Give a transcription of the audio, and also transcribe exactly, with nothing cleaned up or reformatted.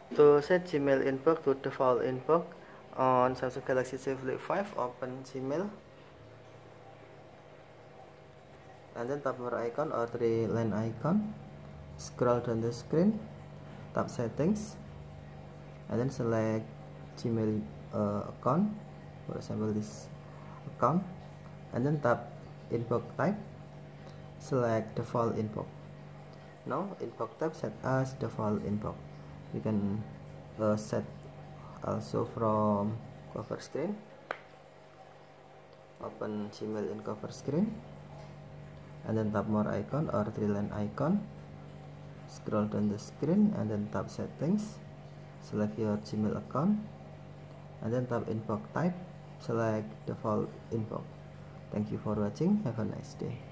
To set Gmail inbox to default inbox on Samsung Galaxy Z Flip five, open Gmail and then tap more icon or three line icon, scroll down the screen, tap settings and then select Gmail uh, account, for example this account, and then tap inbox type, select default inbox. Now inbox type set as default inbox. You can uh, set also from cover screen. Open Gmail in cover screen and then tap more icon or three line icon, scroll down the screen and then tap settings, select your Gmail account and then tap inbox type, select default inbox. Thank you for watching, have a nice day.